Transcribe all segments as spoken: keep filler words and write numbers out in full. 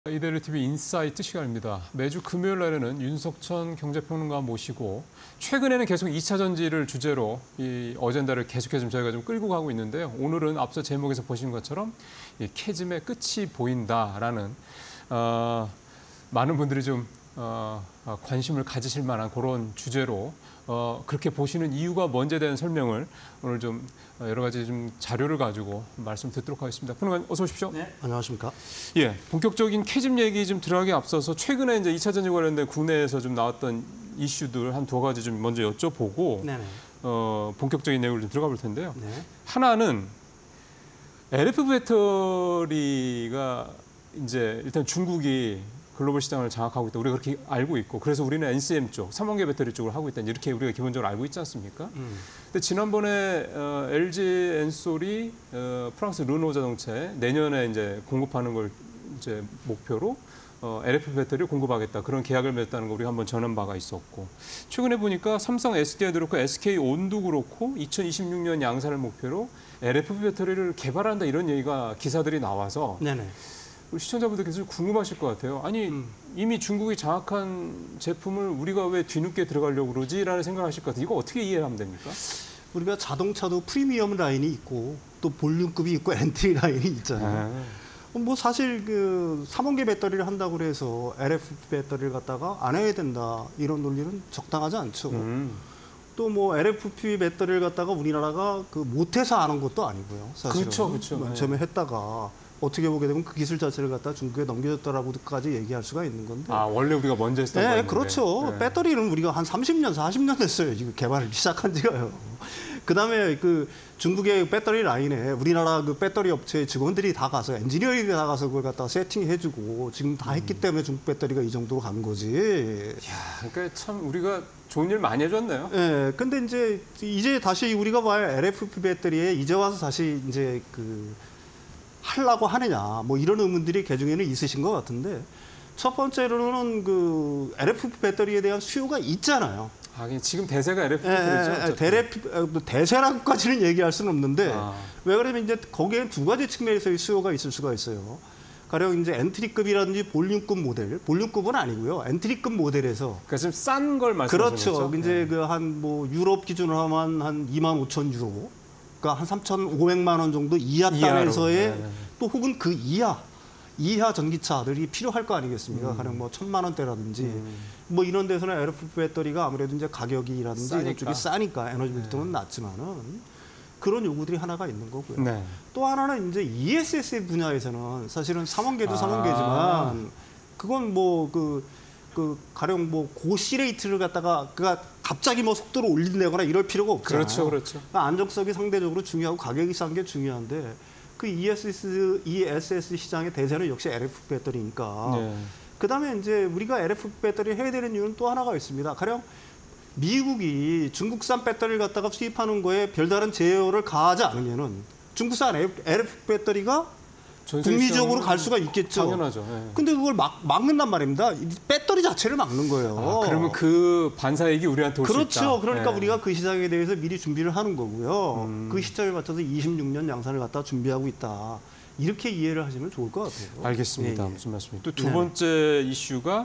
이데일리티비 인사이트 시간입니다. 매주 금요일 날에는 윤석천 경제평론가 모시고 최근에는 계속 이 차 전지를 주제로 이 어젠다를 계속해서 좀 저희가 좀 끌고 가고 있는데요. 오늘은 앞서 제목에서 보신 것처럼 이 캐즘의 끝이 보인다라는 어, 많은 분들이 좀 어, 관심을 가지실 만한 그런 주제로 어, 그렇게 보시는 이유가 뭔지에 대한 설명을 오늘 좀 여러 가지 좀 자료를 가지고 말씀 듣도록 하겠습니다. 평론가님 어서 오십시오. 네, 안녕하십니까? 예, 본격적인 캐즘 얘기 좀 들어가기 앞서서 최근에 이제 이 차 전지 관련된 국내에서 좀 나왔던 이슈들 한 두 가지 좀 먼저 여쭤보고 네네. 어, 본격적인 내용을 좀 들어가 볼 텐데요. 네. 하나는 엘에프 배터리가 이제 일단 중국이 글로벌 시장을 장악하고 있다. 우리가 그렇게 알고 있고 그래서 우리는 엔씨엠 쪽, 삼원계 배터리 쪽을 하고 있다. 이렇게 우리가 기본적으로 알고 있지 않습니까? 음. 근데 지난번에 어, 엘지 엔솔이 어, 프랑스 르노 자동차에 내년에 이제 공급하는 걸 이제 목표로 어, 엘에프 배터리를 공급하겠다. 그런 계약을 맺었다는 거 우리가 한번 전한 바가 있었고 최근에 보니까 삼성 에스디아이도 그렇고 에스케이온도 그렇고 이천이십육 년 양산을 목표로 엘에프 배터리를 개발한다 이런 얘기가 기사들이 나와서 네네. 우리 시청자분들께서 좀 궁금하실 것 같아요. 아니 음. 이미 중국이 장악한 제품을 우리가 왜 뒤늦게 들어가려고 그러지라는 생각하실 것 같아요. 이거 어떻게 이해하면 됩니까? 우리가 자동차도 프리미엄 라인이 있고 또 볼륨급이 있고 엔트리 라인이 있잖아요. 아. 뭐 사실 그 삼원계 배터리를 한다고 해서 엘에프 배터리를 갖다가 안 해야 된다 이런 논리는 적당하지 않죠. 음. 또 뭐 엘에프피 배터리를 갖다가 우리나라가 그 못해서 안 한 것도 아니고요. 사실은. 그렇죠, 그렇죠. 맨 처음에 했다가 어떻게 보게 되면 그 기술 자체를 갖다 중국에 넘겨줬다라고까지 얘기할 수가 있는 건데. 아 원래 우리가 먼저 했던 네, 거였는데. 그렇죠. 네. 배터리는 우리가 한 삼십 년, 사십 년 됐어요. 지금 개발을 시작한 지가요. 그다음에 그 중국의 배터리 라인에 우리나라 그 배터리 업체 직원들이 다 가서 엔지니어들이 다 가서 그걸 갖다 세팅해주고 지금 다 했기 때문에 중국 배터리가 이 정도로 간 거지. 야, 그러니까 참 우리가 좋은 일 많이 해줬네요. 예, 근데 이제 이제 다시 우리가 봐야 엘에프피 배터리에 이제 와서 다시 이제 그 하려고 하느냐 뭐 이런 의문들이 개중에는 있으신 것 같은데 첫 번째로는 그 엘에프피 배터리에 대한 수요가 있잖아요. 아, 지금 대세가 엘에프 예, 배터리죠. 예, 대레피, 대세라고까지는 얘기할 수는 없는데 아. 왜 그러면 이제 거기에 두 가지 측면에서의 수요가 있을 수가 있어요. 가령 이제 엔트리급이라든지 볼륨급 모델, 볼륨급은 아니고요. 엔트리급 모델에서 그러니까 좀 싼 걸 말씀하시는 그렇죠. 거죠? 이제 네. 그 한 뭐 유럽 기준으로 하면 한 이만 오천 유로, 그러니까 한 삼천오백만 원 정도 이하 단에서의 네, 네. 또 혹은 그 이하 이하 전기차들이 필요할 거 아니겠습니까? 음. 가령 뭐 천만 원대라든지 음. 뭐 이런 데서는 엘에프 배터리가 아무래도 이제 가격이라든지 싸니까. 이런 쪽이 싸니까 에너지 밀도는 네. 낮지만은 그런 요구들이 하나가 있는 거고요. 네. 또 하나는 이제 이에스에스 분야에서는 사실은 삼원계도 아. 삼원계지만 그건 뭐 그 그 가령 뭐 고시 레이트를 갖다가 그가 갑자기 뭐 속도를 올린다거나 이럴 필요가 없잖아요. 그렇죠, 그렇죠. 그러니까 안정성이 상대적으로 중요하고 가격이 싼 게 중요한데 그 이에스에스 이에스에스 시장의 대세는 역시 엘에프 배터리니까. 네. 그다음에 이제 우리가 엘에프 배터리 해야 되는 이유는 또 하나가 있습니다. 가령 미국이 중국산 배터리를 갖다가 수입하는 거에 별다른 제어를 가하지 않으면은 중국산 엘에프 배터리가 국리적으로 갈 수가 있겠죠. 당연하죠. 네. 근데 그걸 막, 막는단 말입니다. 배터리 자체를 막는 거예요. 아, 그러면 그 반사이익이 우리한테 올 수 있다. 그렇죠. 그러니까 네. 우리가 그 시장에 대해서 미리 준비를 하는 거고요. 음. 그 시점에 맞춰서 이십육 년 양산을 갖다 준비하고 있다. 이렇게 이해를 하시면 좋을 것 같아요. 알겠습니다. 예, 예. 무슨 말씀이에요? 또 두 네. 번째 이슈가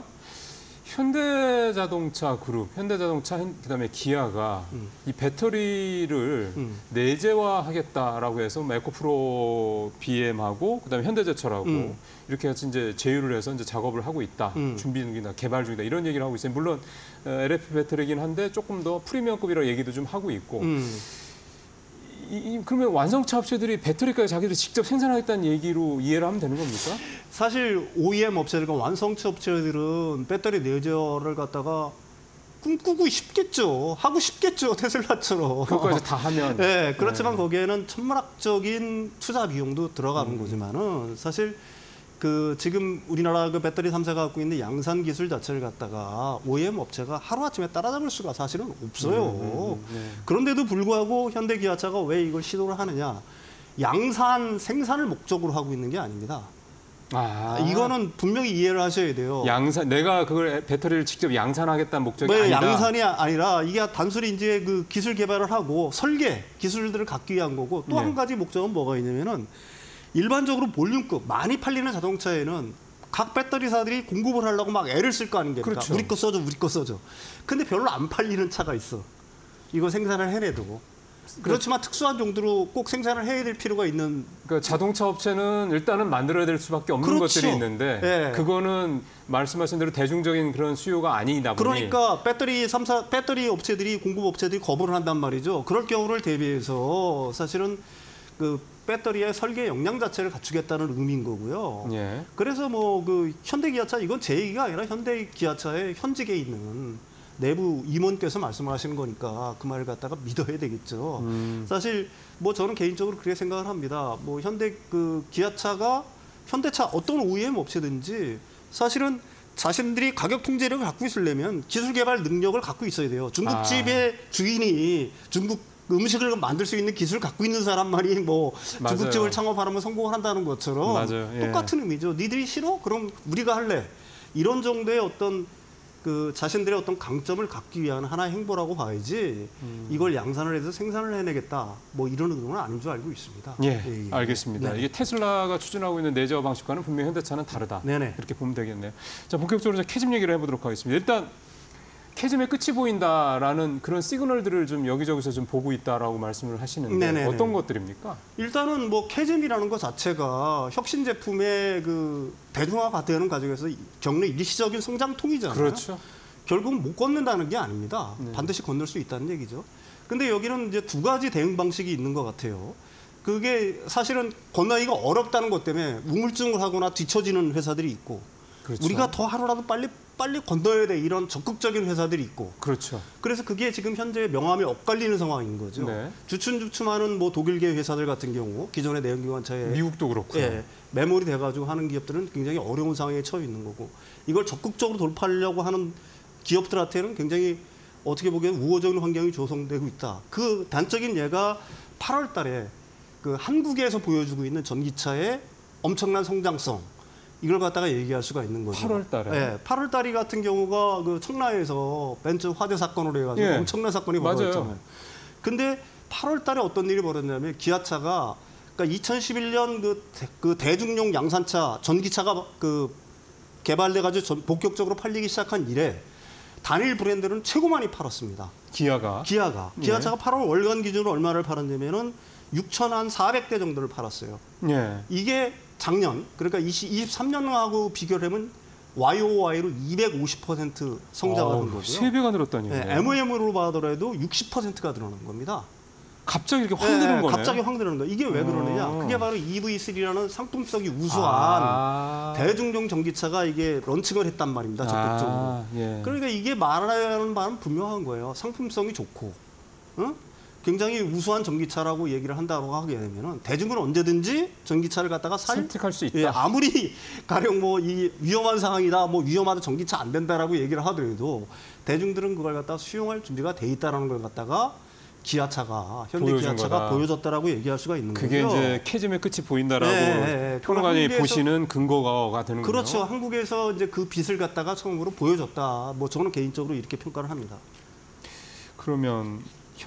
현대자동차 그룹, 현대자동차, 그다음에 기아가 음. 이 배터리를 음. 내재화하겠다라고 해서 에코프로 비엠하고 그다음에 현대제철하고 음. 이렇게 해서 이제 제휴를 해서 이제 작업을 하고 있다, 음. 준비 중이다, 개발 중이다 이런 얘기를 하고 있어요. 물론 엘에프 배터리긴 한데 조금 더 프리미엄급이라고 얘기도 좀 하고 있고. 음. 이, 이, 그러면 완성차 업체들이 배터리까지 자기들이 직접 생산하겠다는 얘기로 이해를 하면 되는 겁니까? 사실 오이엠 업체들과 완성차 업체들은 배터리 내재화를 갖다가 꿈꾸고 싶겠죠. 하고 싶겠죠. 테슬라처럼. 그것까지 다 하면. 네, 그렇지만 네. 거기에는 천문학적인 투자 비용도 들어가는 음. 거지만은 사실 그 지금 우리나라 그 배터리 삼 사가 갖고 있는 양산 기술 자체를 갖다가 오이엠 업체가 하루아침에 따라잡을 수가 사실은 없어요. 음, 음, 네. 그런데도 불구하고 현대기아차가 왜 이걸 시도를 하느냐. 양산, 생산을 목적으로 하고 있는 게 아닙니다. 아, 이거는 분명히 이해를 하셔야 돼요. 양산, 내가 그걸 배터리를 직접 양산하겠다는 목적이 왜 아니다. 양산이 아니라 이게 단순히 이제 그 기술 개발을 하고 설계 기술들을 갖기 위한 거고 또 한 네. 가지 목적은 뭐가 있냐면은 일반적으로 볼륨급 많이 팔리는 자동차에는 각 배터리사들이 공급을 하려고 막 애를 쓸 거 아닙니까? 그렇죠. 우리 거 써줘, 우리 거 써줘. 근데 별로 안 팔리는 차가 있어. 이거 생산을 해내도. 그렇지만 특수한 용도로 꼭 생산을 해야 될 필요가 있는. 그러니까 자동차 업체는 일단은 만들어야 될 수밖에 없는 그렇죠. 것들이 있는데 예. 그거는 말씀하신 대로 대중적인 그런 수요가 아니다 보니 그러니까 배터리 삼사 배터리 업체들이 공급 업체들이 거부를 한단 말이죠. 그럴 경우를 대비해서 사실은 그 배터리의 설계 역량 자체를 갖추겠다는 의미인 거고요. 예. 그래서 뭐 그 현대기아차 이건 제 얘기가 아니라 현대기아차의 현직에 있는 내부 임원께서 말씀을 하시는 거니까 그 말을 갖다가 믿어야 되겠죠. 음. 사실 뭐 저는 개인적으로 그렇게 생각을 합니다. 뭐 현대 그 기아차가 현대차 어떤 오이엠 업체든지 사실은 자신들이 가격 통제력을 갖고 있으려면 기술 개발 능력을 갖고 있어야 돼요. 중국집의 아. 주인이 중국 음식을 만들 수 있는 기술을 갖고 있는 사람만이 뭐 맞아요. 중국집을 창업하면 성공을 한다는 것처럼 맞아요. 예. 똑같은 의미죠. 니들이 싫어? 그럼 우리가 할래. 이런 정도의 어떤 그 자신들의 어떤 강점을 갖기 위한 하나의 행보라고 봐야지 음. 이걸 양산을 해서 생산을 해내겠다. 뭐 이런 의도는 아닌 줄 알고 있습니다. 예, 예, 예. 알겠습니다. 네. 이게 테슬라가 추진하고 있는 내재화 방식과는 분명히 현대차는 다르다. 네네. 이렇게 보면 되겠네요. 자, 본격적으로 캐즘 얘기를 해보도록 하겠습니다. 일단 캐즘의 끝이 보인다라는 그런 시그널들을 좀 여기저기서 좀 보고 있다라고 말씀을 하시는데 네네네. 어떤 것들입니까? 일단은 뭐 캐즘이라는 것 자체가 혁신 제품의 그 대중화가 되는 과정에서 경내 일시적인 성장통이잖아요. 그렇죠. 결국은 못 건넨다는 게 아닙니다. 네. 반드시 건널 수 있다는 얘기죠. 근데 여기는 이제 두 가지 대응 방식이 있는 것 같아요. 그게 사실은 건너기가 어렵다는 것 때문에 우물증을 하거나 뒤처지는 회사들이 있고 그렇죠. 우리가 더 하루라도 빨리 빨리 건너야 돼 이런 적극적인 회사들이 있고 그렇죠. 그래서 그게 지금 현재 명암이 엇갈리는 상황인 거죠. 네. 주춤주춤하는 뭐 독일계 회사들 같은 경우 기존의 내연기관차에 미국도 그렇고요. 예, 메모리 돼가지고 하는 기업들은 굉장히 어려운 상황에 처해 있는 거고 이걸 적극적으로 돌파하려고 하는 기업들한테는 굉장히 어떻게 보기엔 우호적인 환경이 조성되고 있다. 그 단적인 예가 팔월 달에 그 한국에서 보여주고 있는 전기차의 엄청난 성장성 이걸 갖다가 얘기할 수가 있는 거죠. 팔월 달에. 예, 팔월 달이 같은 경우가 그 청라에서 벤츠 화재 사건으로 해가지고 예. 엄청난 사건이 맞아요. 벌어졌잖아요. 근데 팔월 달에 어떤 일이 벌어졌냐면 기아차가 그러니까 이천십일 년 그, 그 대중용 양산차 전기차가 그 개발돼가지고 본격적으로 팔리기 시작한 이래 단일 브랜드는 최고 많이 팔았습니다. 기아가. 기아가. 예. 기아차가 팔월 월간 기준으로 얼마를 팔았냐면은 육천사백 대 정도를 팔았어요. 예. 이게 작년, 그러니까 이십삼 년하고 비교를 하면 와이오와이로 이백오십 퍼센트 성장을 한 거고요. 세 배가 늘었다니요. 네, 엠오엠으로 봐더라도 육십 퍼센트가 늘어난 겁니다. 갑자기 이렇게 확 네, 늘은 거네요. 갑자기 확 늘어난 거예요. 이게 왜 그러느냐? 어. 그게 바로 이브이 쓰리라는 상품성이 우수한 아. 대중용 전기차가 이게 런칭을 했단 말입니다. 적극적으로. 아, 예. 그러니까 이게 말하는 바는 분명한 거예요. 상품성이 좋고, 어? 굉장히 우수한 전기차라고 얘기를 한다고 하게 되면은 대중은 언제든지 전기차를 갖다가 살 선택할 수 있다. 예, 아무리 가령 뭐 이 위험한 상황이다, 뭐 위험하다 전기차 안 된다라고 얘기를 하더라도 대중들은 그걸 갖다가 수용할 준비가 돼 있다라는 걸 갖다가 기아차가 현대 기아차가 거다. 보여줬다라고 얘기할 수가 있는 그게 거죠. 이제 캐즘의 끝이 보인다라고 네, 네, 네. 평론가님이 한국에서- 보시는 근거가 되는군요. 그렇죠. 한국에서 이제 그 빛을 갖다가 처음으로 보여줬다. 뭐 저는 개인적으로 이렇게 평가를 합니다. 그러면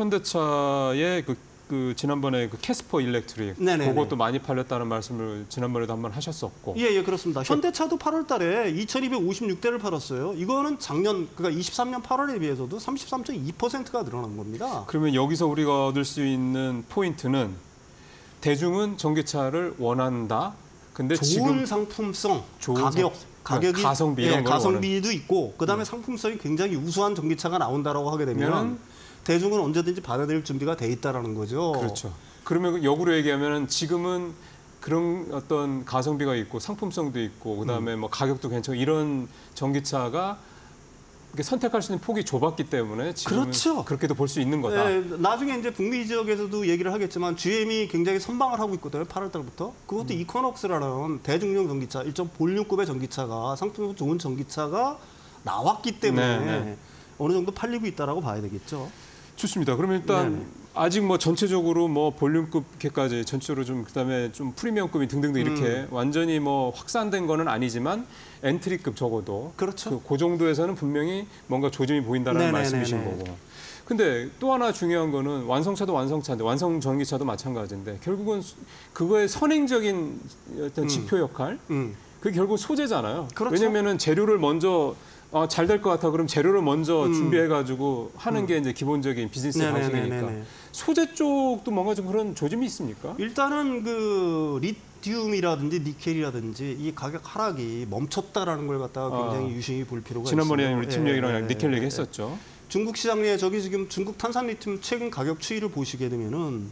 현대차의 그, 그 지난번에 그 캐스퍼 일렉트릭 네네네. 그것도 많이 팔렸다는 말씀을 지난번에도 한번 하셨었고. 예, 예, 그렇습니다. 현대차도 팔월 달에 이천이백오십육 대를 팔았어요. 이거는 작년, 그러니까 이십삼 년 팔월에 비해서도 삼십삼 점 이 퍼센트가 늘어난 겁니다. 그러면 여기서 우리가 얻을 수 있는 포인트는 대중은 전기차를 원한다. 근데 좋은 지금 상품성, 좋은 가격, 상- 가격이 가성비 예, 이런 걸 가성비도 있고, 그다음에 상품성이 굉장히 우수한 전기차가 나온다라고 하게 되면 그러면은 대중은 언제든지 받아들일 준비가 돼 있다라는 거죠. 그렇죠. 그러면 역으로 얘기하면 지금은 그런 어떤 가성비가 있고 상품성도 있고 그다음에 뭐 가격도 괜찮고 이런 전기차가 이렇게 선택할 수 있는 폭이 좁았기 때문에 지금은 그렇죠. 그렇게도 볼 수 있는 거다. 예, 나중에 이제 북미 지역에서도 얘기를 하겠지만 지엠이 굉장히 선방을 하고 있거든요. 팔월 달부터. 그것도 음. 이코녹스라는 대중용 전기차, 일종 볼륨급의 전기차가 상품성 좋은 전기차가 나왔기 때문에 네, 네. 어느 정도 팔리고 있다라고 봐야 되겠죠. 좋습니다. 그러면 일단 네네. 아직 뭐 전체적으로 뭐 볼륨급까지 전체적으로 좀 그다음에 좀 프리미엄급이 등등등 이렇게 음. 완전히 뭐 확산된 거는 아니지만 엔트리급 적어도 그렇죠. 그, 그 정도에서는 분명히 뭔가 조짐이 보인다는 네네네네. 말씀이신 거고. 근데 또 하나 중요한 거는 완성차도 완성차인데 완성 전기차도 마찬가지인데 결국은 수- 그거의 선행적인 어떤 지표 역할 음. 그게 결국 소재잖아요. 그렇죠. 왜냐면은 재료를 먼저 어, 잘 될 것 같아 그럼 재료를 먼저 음. 준비해가지고 하는 음. 게 이제 기본적인 비즈니스 네네네네네. 방식이니까. 소재 쪽도 뭔가 좀 그런 조짐이 있습니까? 일단은 그 리튬이라든지 니켈이라든지 이 가격 하락이 멈췄다라는 걸 갖다가 굉장히 아. 유심히 볼 필요가 지난번에 있어요. 리튬 예, 얘기랑 예, 니켈 예, 얘기 예. 했었죠. 중국 시장 내에 저기 지금 중국 탄산 리튬 최근 가격 추이를 보시게 되면은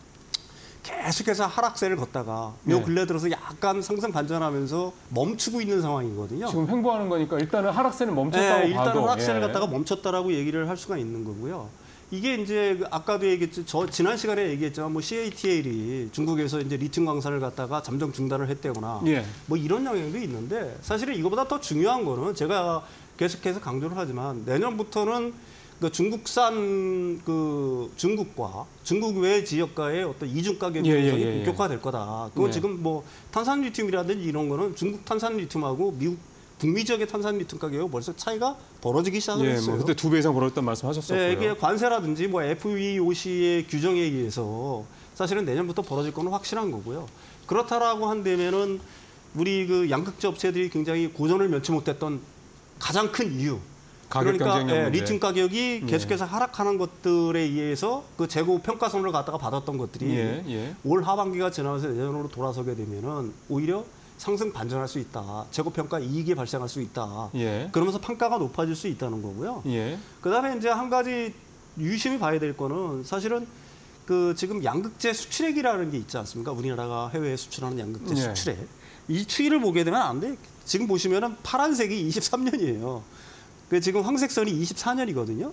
계속해서 하락세를 걷다가 네. 요 근래 들어서 약간 상승 반전하면서 멈추고 있는 상황이거든요. 지금 횡보하는 거니까 일단은 하락세는 멈췄다고 네, 일단 봐도. 하락세를 예. 갖다가 멈췄다라고 얘기를 할 수가 있는 거고요. 이게 이제 그 아까도 얘기했죠. 저 지난 시간에 얘기했지만 뭐 씨에이티엘이 중국에서 이제 리튬 광산을 갖다가 잠정 중단을 했다거나 예. 뭐 이런 영향도 있는데 사실은 이거보다 더 중요한 거는 제가 계속해서 강조를 하지만 내년부터는 그 중국산 그 중국과 중국 외 지역과의 어떤 이중 가격 예, 예, 경쟁이 예, 예. 본격화될 거다. 그건 예. 지금 뭐 탄산 리튬이라든지 이런 거는 중국 탄산 리튬하고 미국 북미 지역의 탄산 리튬 가격이 벌써 차이가 벌어지기 시작을 예, 했어요. 뭐 그때 두 배 이상 벌었다는 말씀하셨었고요. 네, 이게 관세라든지 뭐 에프이오씨의 규정에 의해서 사실은 내년부터 벌어질 거는 확실한 거고요. 그렇다라고 한다면은 우리 그 양극재 업체들이 굉장히 고전을 면치 못했던 가장 큰 이유. 가격 그러니까 경쟁력 예, 문제. 리튬 가격이 예. 계속해서 하락하는 것들에 의해서 그 재고 평가선을 갖다가 받았던 것들이 예, 예. 올 하반기가 지나면서 내년으로 돌아서게 되면은 오히려 상승 반전할 수 있다. 재고 평가 이익이 발생할 수 있다. 예. 그러면서 판가가 높아질 수 있다는 거고요. 예. 그다음에 이제 한 가지 유심히 봐야 될 거는 사실은 그 지금 양극재 수출액이라는 게 있지 않습니까? 우리나라가 해외에 수출하는 양극재 예. 수출액. 이 추이를 보게 되면 안 돼. 지금 보시면은 파란색이 이십삼 년이에요. 그 지금 황색선이 이십사 년이거든요.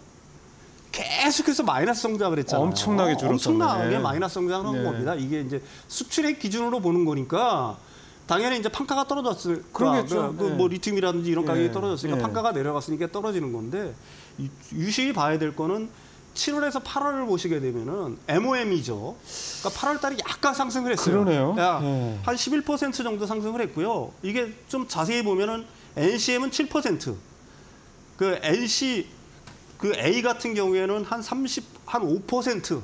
계속해서 마이너스 성장을 했잖아요. 엄청나게 줄었었네. 엄청나게 예. 마이너스 성장을 한 예. 겁니다. 이게 이제 수출액 기준으로 보는 거니까 당연히 이제 판가가 떨어졌을 그러겠죠. 그 예. 뭐 리튬이라든지 이런 가격이 예. 떨어졌으니까 예. 판가가 내려갔으니까 떨어지는 건데 유- 유심히 봐야 될 거는 칠월에서 팔월을 보시게 되면은 엠오엠이죠. 그러니까 팔월 달이 약간 상승을 했어요. 그러네요. 야, 예. 한 십일 퍼센트 정도 상승을 했고요. 이게 좀 자세히 보면은 엔씨엠은 칠 퍼센트. 그 엔씨 그 A 같은 경우에는 한 삼십 한 오 퍼센트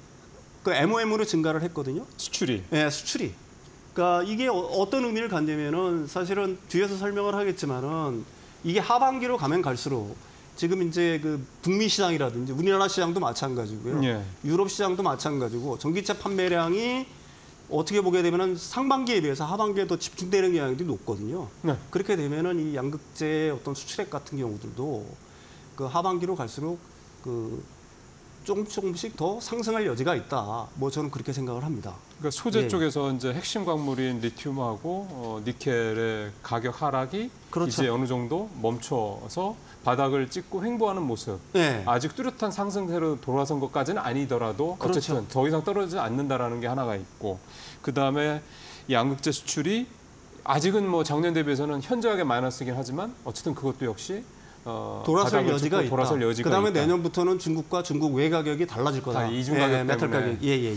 그 엠오엠으로 증가를 했거든요. 수출이. 예, 수출이. 그러니까 이게 어- 어떤 의미를 갖냐면은 사실은 뒤에서 설명을 하겠지만은 이게 하반기로 가면 갈수록 지금 이제 그 북미 시장이라든지 우리나라 시장도 마찬가지고요. 예. 유럽 시장도 마찬가지고 전기차 판매량이 어떻게 보게 되면은 상반기에 비해서 하반기에 더 집중되는 경향이 높거든요. 네. 그렇게 되면은 이 양극재 어떤 수출액 같은 경우들도 그 하반기로 갈수록 그 조금 조금씩 더 상승할 여지가 있다. 뭐 저는 그렇게 생각을 합니다. 그러니까 소재 예. 쪽에서 이제 핵심 광물인 리튬하고 어, 니켈의 가격 하락이 그렇죠. 이제 어느 정도 멈춰서 바닥을 찍고 횡보하는 모습. 네. 아직 뚜렷한 상승세로 돌아선 것까지는 아니더라도 그렇죠. 어쨌든 더 이상 떨어지지 않는다라는 게 하나가 있고 그 다음에 양극재 수출이 아직은 뭐 작년 대비해서는 현저하게 마이너스이긴 하지만 어쨌든 그것도 역시 어, 돌아설 바닥을 여지가 찍고 있다. 돌아설 여지가 그다음에 있다. 내년부터는 중국과 중국 외 가격이 달라질 거다. 다 이중 가격 예, 메탈 때문에. 가격. 예, 예, 예.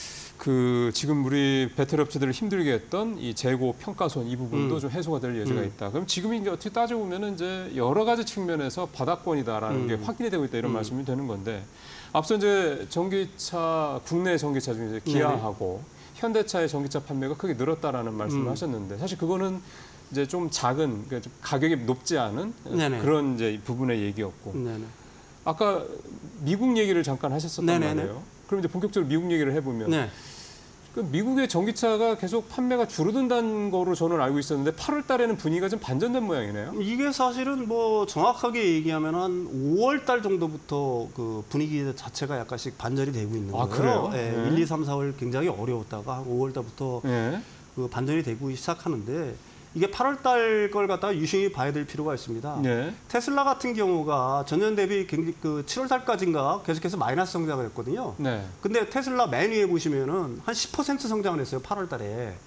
그 지금 우리 배터리 업체들을 힘들게 했던 이 재고 평가손 이 부분도 음. 좀 해소가 될 여지가 음. 있다. 그럼 지금 이제 어떻게 따져 보면은 이제 여러 가지 측면에서 바닥권이다라는 음. 게 확인이 되고 있다 이런 음. 말씀이 되는 건데 앞서 이제 전기차 국내 전기차 중에 이제 기아하고 현대차의 전기차 판매가 크게 늘었다라는 말씀을 음. 하셨는데 사실 그거는 이제 좀 작은 그러니까 좀 가격이 높지 않은 네네. 그런 이제 부분의 얘기였고 네네. 아까 미국 얘기를 잠깐 하셨었단 네네네. 말이에요. 그럼 이제 본격적으로 미국 얘기를 해보면 네. 그 미국의 전기차가 계속 판매가 줄어든다는 거로 저는 알고 있었는데 팔월 달에는 분위기가 좀 반전된 모양이네요. 이게 사실은 뭐 정확하게 얘기하면 한 오월 달 정도부터 그 분위기 자체가 약간씩 반전이 되고 있는 아, 거예요. 그래요? 예, 네. 일, 이, 삼, 사월 굉장히 어려웠다가 한 오월 달부터 예. 그 반전이 되고 시작하는데 이게 팔월 달 걸 갖다가 유심히 봐야 될 필요가 있습니다. 네. 테슬라 같은 경우가 전년 대비 굉장히 그 칠월 달까지인가 계속해서 마이너스 성장을 했거든요. 네. 근데 테슬라 맨 위에 보시면은 한 십 퍼센트 성장을 했어요. 팔월 달에.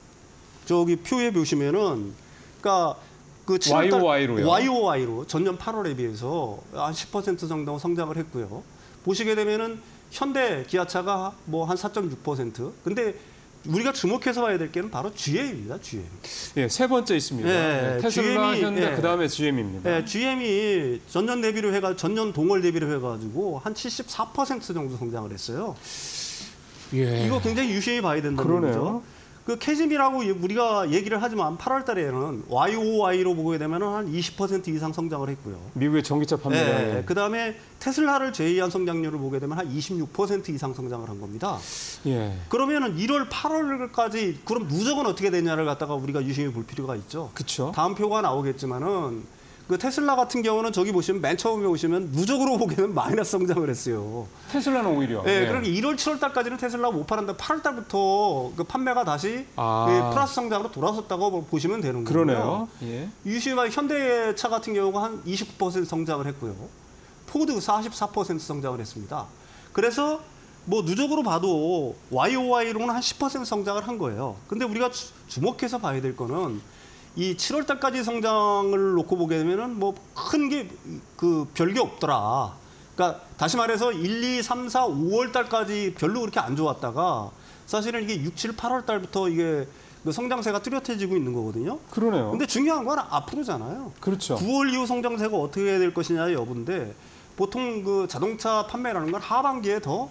저기 표에 보시면은 그러니까 그 칠월 달 와이오와이로요? 와이오와이로 전년 팔월에 비해서 한 십 퍼센트 정도 성장을 했고요. 보시게 되면은 현대 기아차가 뭐 한 사 점 육 퍼센트. 근데 우리가 주목해서 봐야 될 게는 바로 지엠입니다. 지엠. 예, 세 번째 있습니다. 예, 네, 테슬라, 지엠이, 현대, 예. 그다음에 지엠입니다. 네, 지엠이 전년 대비로 해가 전년 동월 대비로 해가지고 한 칠십사 퍼센트 정도 성장을 했어요. 예. 이거 굉장히 유심히 봐야 된다는 그러네요. 거죠. 그 캐즘이라고 우리가 얘기를 하지만 팔월 달에는 와이오와이로 보게 되면 한 이십 퍼센트 이상 성장을 했고요. 미국의 전기차 판매량. 네, 그다음에 테슬라를 제외한 성장률을 보게 되면 한 이십육 퍼센트 이상 성장을 한 겁니다. 예. 그러면은 일월, 팔월까지 그럼 누적은 어떻게 되냐를 갖다가 우리가 유심히 볼 필요가 있죠. 그렇죠. 다음 표가 나오겠지만은 그 테슬라 같은 경우는 저기 보시면 맨 처음에 보시면 누적으로 보기에는 마이너스 성장을 했어요. 테슬라는 오히려. 네, 예. 그러니까 일월, 칠월 달까지는 테슬라가 못 팔았는데 팔월 달부터 그 판매가 다시 아. 그 플러스 성장으로 돌아섰다고 보시면 되는 거고요. 그러네요. 예. 유시와 현대차 같은 경우가 한 이십구 퍼센트 성장을 했고요. 포드 사십사 퍼센트 성장을 했습니다. 그래서 뭐 누적으로 봐도 와이오와이로는 한 십 퍼센트 성장을 한 거예요. 근데 우리가 주, 주목해서 봐야 될 거는 이 칠월 달까지 성장을 놓고 보게 되면은 뭐 큰 게 그 별게 없더라. 그러니까 다시 말해서 일, 이, 삼, 사, 오월 달까지 별로 그렇게 안 좋았다가 사실은 이게 육, 칠, 팔월 달부터 이게 그 성장세가 뚜렷해지고 있는 거거든요. 그러네요. 근데 중요한 건 앞으로잖아요. 그렇죠. 구월 이후 성장세가 어떻게 될 것이냐의 여부인데 보통 그 자동차 판매라는 건 하반기에 더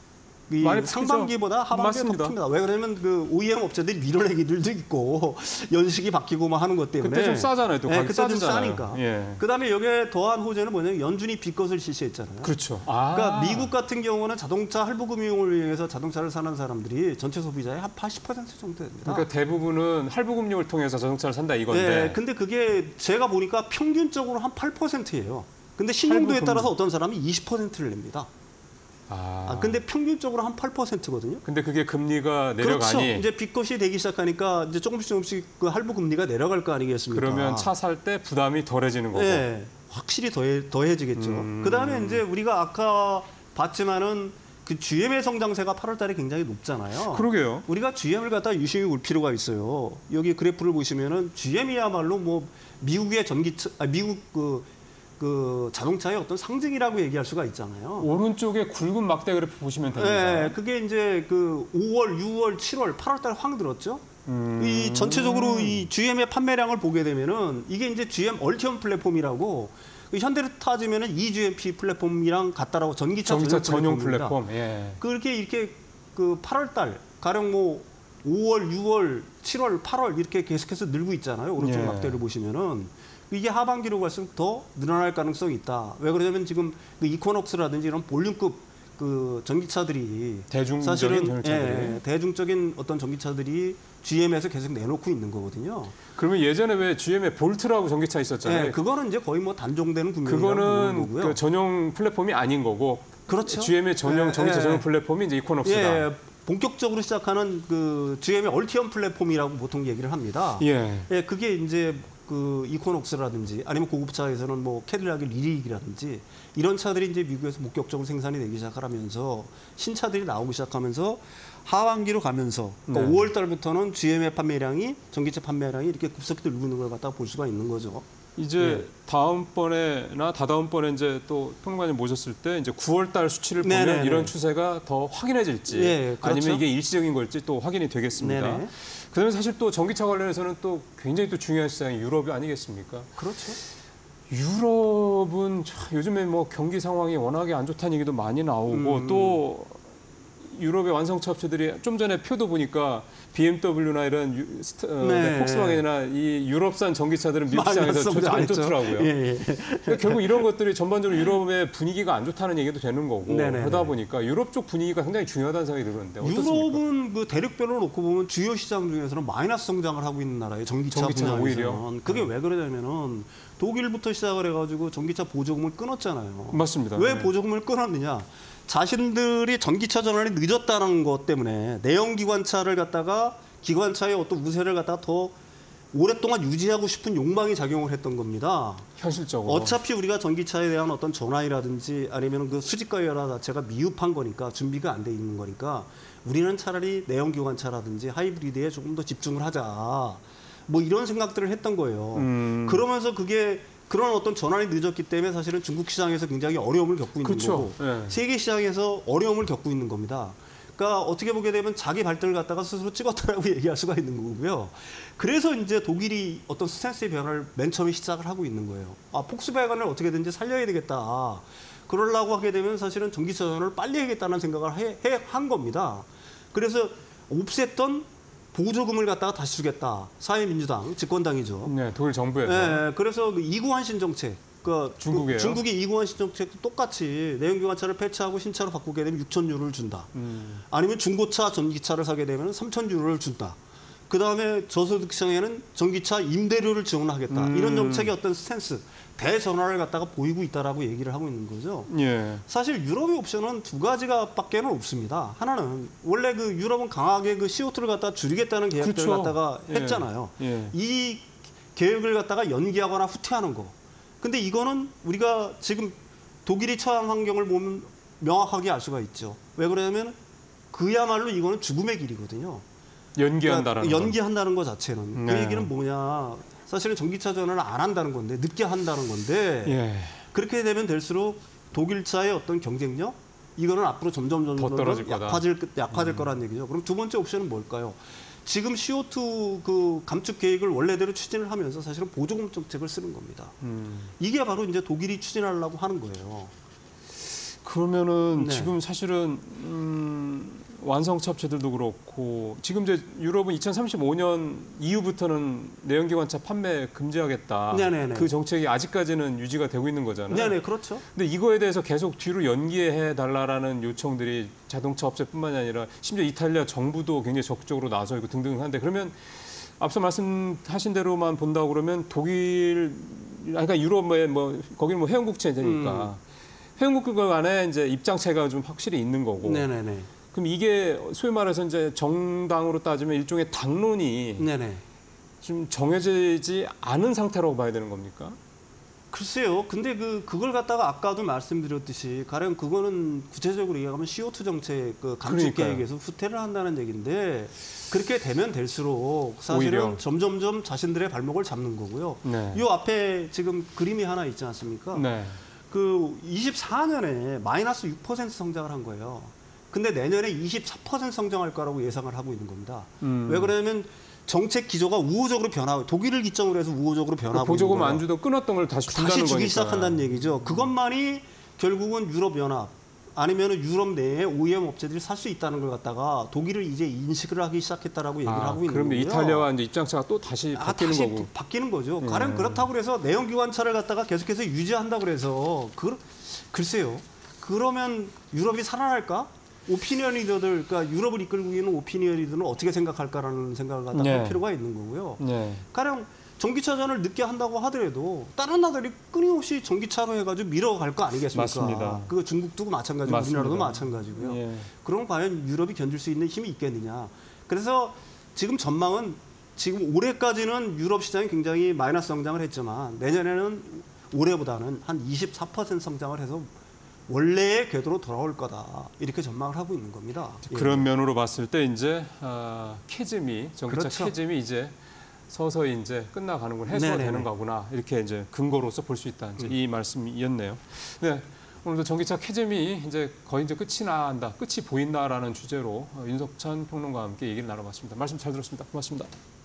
이 많이 상반기보다 하반기에 맞습니다. 더 큽니다. 왜 그러냐면 그 오이엠 업체들이 밀어내기들도 있고 연식이 바뀌고 막 하는 것 때문에 그때 좀 싸잖아요. 또 네, 가격 그때 좀 싸지잖아요. 싸니까. 예. 그다음에 여기에 더한 호재는 뭐냐면 연준이 빚것을 실시했잖아요. 그렇죠. 아. 그러니까 미국 같은 경우는 자동차 할부금융을 이용해서 자동차를 사는 사람들이 전체 소비자의 한 팔십 퍼센트 정도 됩니다. 그러니까 대부분은 할부금융을 통해서 자동차를 산다 이건데. 네, 근데 그게 제가 보니까 평균적으로 한 팔 퍼센트예요. 근데 신용도에 할부금융. 따라서 어떤 사람이 이십 퍼센트를 냅니다. 아. 아, 근데 평균적으로 한 팔 퍼센트거든요. 근데 그게 금리가 그렇죠. 내려가니. 이제 빚것이 되기 시작하니까 이제 조금씩 조금씩 그 할부 금리가 내려갈 거 아니겠습니까? 그러면 차 살 때 부담이 덜해지는 거고. 네, 확실히 더해, 더해지겠죠. 음. 그다음에 이제 우리가 아까 봤지만은 그 지엠의 성장세가 팔월 달에 굉장히 높잖아요. 그러게요. 우리가 지엠을 갖다 유심히 볼 필요가 있어요. 여기 그래프를 보시면은 지엠이야말로 뭐 미국의 전기차, 아, 미국 그, 그 자동차의 어떤 상징이라고 얘기할 수가 있잖아요. 오른쪽에 굵은 막대 그래프 보시면 됩니다. 네, 그게 이제 그 오월, 유월, 칠월, 팔월 달 확 늘었죠. 음. 이 전체적으로 이 지엠의 판매량을 보게 되면은 이게 이제 지엠 얼티엄 플랫폼이라고 그 현대로 따지면은 이지엠피 플랫폼이랑 같다라고 전기차, 전기차 전용 전용 플랫폼입니다. 플랫폼. 예. 그렇게 이렇게 그 팔월 달 가령 뭐 오월, 유월, 칠월, 팔월 이렇게 계속해서 늘고 있잖아요. 오른쪽 예. 막대를 보시면은 이게 하반기로 갈수록 더 늘어날 가능성이 있다. 왜 그러냐면 지금 그 이코녹스라든지 이런 볼륨급 그 전기차들이 대중적인 사실은 전기차들이. 예, 대중적인 어떤 전기차들이 지엠에서 계속 내놓고 있는 거거든요. 그러면 예전에 왜 지엠에 볼트라고 전기차 있었잖아요. 예, 그거는 이제 거의 뭐 단종되는 구매라고 보는 그거는 거고요. 그 전용 플랫폼이 아닌 거고. 그렇죠. 지엠의 전용 예, 전기차 예. 전용 플랫폼이 이제 이코녹스다. 예, 본격적으로 시작하는 그 지엠의 얼티엄 플랫폼이라고 보통 얘기를 합니다. 예. 예, 그게 이제 그 이코녹스라든지 아니면 고급차에서는 뭐 캐딜락의 리릭이라든지 이런 차들이 이제 미국에서 본격적으로 생산이 되기 시작하면서 신차들이 나오기 시작하면서 하반기로 가면서 그러니까 네. 오월 달부터는 지엠의 판매량이 전기차 판매량이 이렇게 급속히 늘고 있는 걸 갖다 볼 수가 있는 거죠. 이제 예. 다음번에나 다다음번에 이제 또 평론가님 모셨을 때 이제 구월 달 수치를 보면 네네네. 이런 추세가 더 확인해질지 예, 그렇죠. 아니면 이게 일시적인 걸지 또 확인이 되겠습니다. 네네. 그다음에 사실 또 전기차 관련해서는 또 굉장히 또 중요한 시장이 유럽이 아니겠습니까? 그렇죠. 유럽은 참 요즘에 뭐 경기 상황이 워낙에 안 좋다는 얘기도 많이 나오고 음. 또 유럽의 완성차 업체들이 좀 전에 표도 보니까 비엠더블유나 이런 유, 스타, 어, 네. 폭스바겐이나 이 유럽산 전기차들은 미국 시장에서 마이너스 전혀 안 성장했죠. 좋더라고요. 예, 예. 그러니까 결국 이런 것들이 전반적으로 유럽의 분위기가 안 좋다는 얘기도 되는 거고 네네. 그러다 보니까 유럽 쪽 분위기가 굉장히 중요하다는 생각이 들었는데 어떻습니까? 유럽은 그 대륙별로 놓고 보면 주요 시장 중에서는 마이너스 성장을 하고 있는 나라예요. 전기차 전기차는 분야에서는. 오히려? 그게 음. 왜 그러냐면은 독일부터 시작을 해가지고 전기차 보조금을 끊었잖아요. 맞습니다. 왜 네. 보조금을 끊었느냐? 자신들이 전기차 전환이 늦었다는 것 때문에 내연 기관차를 갖다가 기관차의 어떤 우세를 갖다가 더 오랫동안 유지하고 싶은 욕망이 작용을 했던 겁니다. 현실적으로. 어차피 우리가 전기차에 대한 어떤 전환이라든지 아니면 그 수직가열화 자체가 미흡한 거니까 준비가 안 돼 있는 거니까 우리는 차라리 내연기관차라든지 하이브리드에 조금 더 집중을 하자. 뭐 이런 생각들을 했던 거예요. 음. 그러면서 그게 그런 어떤 전환이 늦었기 때문에 사실은 중국 시장에서 굉장히 어려움을 겪고 있는 그렇죠. 거고 네. 세계 시장에서 어려움을 겪고 있는 겁니다. 그러니까 어떻게 보게 되면 자기 발등을 갖다가 스스로 찍었다라고 얘기할 수가 있는 거고요. 그래서 이제 독일이 어떤 스탠스의 변화를 맨 처음에 시작을 하고 있는 거예요. 아, 폭스바겐을 어떻게든지 살려야 되겠다. 그러려고 하게 되면 사실은 전기차 전환을 빨리 하겠다는 생각을 해, 해, 한 겁니다. 그래서 없앴던 보조금을 갖다가 다시 주겠다. 사회민주당 집권당이죠. 네, 독일 정부에서. 네, 그래서 그 이구환신 정책, 그 중국이에요? 중국이 이구환신 정책도 똑같이 내연기관차를 폐차하고 신차로 바꾸게 되면 육천 유로를 준다. 음. 아니면 중고차 전기차를 사게 되면 삼천 유로를 준다. 그 다음에 저소득층에는 전기차 임대료를 지원하겠다. 음. 이런 정책의 어떤 스탠스, 대전환을 갖다가 보이고 있다라고 얘기를 하고 있는 거죠. 예. 사실 유럽의 옵션은 두 가지가 밖에는 없습니다. 하나는 원래 그 유럽은 강하게 그 씨오투를 갖다 줄이겠다는 계획들을 그렇죠. 갖다가 예. 했잖아요. 예. 이 계획을 갖다가 연기하거나 후퇴하는 거. 근데 이거는 우리가 지금 독일이 처한 환경을 보면 명확하게 알 수가 있죠. 왜 그러냐면 그야말로 이거는 죽음의 길이거든요. 연기한다라는 그러니까 연기한다는 것 자체는 네. 그 얘기는 뭐냐? 사실은 전기차 전환을 안 한다는 건데 늦게 한다는 건데 예. 그렇게 되면 될수록 독일차의 어떤 경쟁력 이거는 앞으로 점점 더 점점 떨어질 거다. 약화질 약화될 음. 거란 얘기죠. 그럼 두 번째 옵션은 뭘까요? 지금 씨오투 그 감축 계획을 원래대로 추진을 하면서 사실은 보조금 정책을 쓰는 겁니다. 음. 이게 바로 이제 독일이 추진하려고 하는 거예요. 그러면은 네. 지금 사실은 음, 완성차 업체들도 그렇고 지금 이제 유럽은 이천삼십오 년 이후부터는 내연기관차 판매 금지하겠다. 네네네. 그 정책이 아직까지는 유지가 되고 있는 거잖아요. 네네 그렇죠. 근데 이거에 대해서 계속 뒤로 연기해 달라라는 요청들이 자동차 업체뿐만이 아니라 심지어 이탈리아 정부도 굉장히 적극적으로 나서 있고 등등한데 그러면 앞서 말씀하신 대로만 본다고 그러면 독일, 그러니까 유럽의 뭐 거기는 뭐 회원국체니까 음. 회원국들 간에 이제 입장차가 좀 확실히 있는 거고. 네네네. 그럼 이게 소위 말해서 이제 정당으로 따지면 일종의 당론이 네네. 좀 정해지지 않은 상태라고 봐야 되는 겁니까? 글쎄요. 근데 그 그걸 갖다가 아까도 말씀드렸듯이 가령 그거는 구체적으로 얘기하면 씨오투 정책 그 감축 그러니까요. 계획에서 후퇴를 한다는 얘기인데 그렇게 되면 될수록 사실은 오히려. 점점점 자신들의 발목을 잡는 거고요. 네. 이 앞에 지금 그림이 하나 있지 않습니까? 네. 그 이십사 년에 마이너스 육 퍼센트 성장을 한 거예요. 근데 내년에 이십사 퍼센트 성장할 거라고 예상을 하고 있는 겁니다. 음. 왜 그러냐면 정책 기조가 우호적으로 변하고 독일을 기점으로 해서 우호적으로 변하고 그 보조금 있는 거예요. 안 주도 끊었던 걸 다시 준다는 다시 거니까. 주기 시작한다는 얘기죠. 그것만이 결국은 유럽연합 아니면 유럽 내에 오이엠 업체들이 살 수 있다는 걸 갖다가 독일을 이제 인식을 하기 시작했다라고 얘기를 아, 하고 있는 그럼 거고요. 이탈리아와 이제 입장차가 또 다시 아, 바뀌는 다시 거고. 바뀌는 거죠. 예. 가령 그렇다고 그래서 내연기관차를 갖다가 계속해서 유지한다고 그래서 그, 글쎄요. 그러면 유럽이 살아날까? 오피니언 리더들, 그러니까 유럽을 이끌고 있는 오피니언 리더는 어떻게 생각할까라는 생각을 갖다 네. 할 필요가 있는 거고요. 네. 가령 전기차전을 늦게 한다고 하더라도 다른 나라들이 끊임없이 전기차로 해가지고 밀어갈 거 아니겠습니까? 맞습니다. 그 중국도 마찬가지고 맞습니다. 우리나라도 마찬가지고요. 예. 그럼 과연 유럽이 견딜 수 있는 힘이 있겠느냐? 그래서 지금 전망은 지금 올해까지는 유럽 시장이 굉장히 마이너스 성장을 했지만 내년에는 올해보다는 한 이십사 퍼센트 성장을 해서 원래의 궤도로 돌아올 거다 이렇게 전망을 하고 있는 겁니다. 그런 면으로 봤을 때 이제 아, 캐즘이 전기차 그렇죠. 캐즘이 이제 서서히 이제 끝나가는군 해소가 네네네. 되는 거구나 이렇게 이제 근거로서 볼 수 있다 이제 이 말씀이었네요. 네. 오늘도 전기차 캐즘이 이제 거의 이제 끝이 나간다, 끝이 보인다라는 주제로 윤석천 평론가와 함께 얘기를 나눠봤습니다. 말씀 잘 들었습니다. 고맙습니다.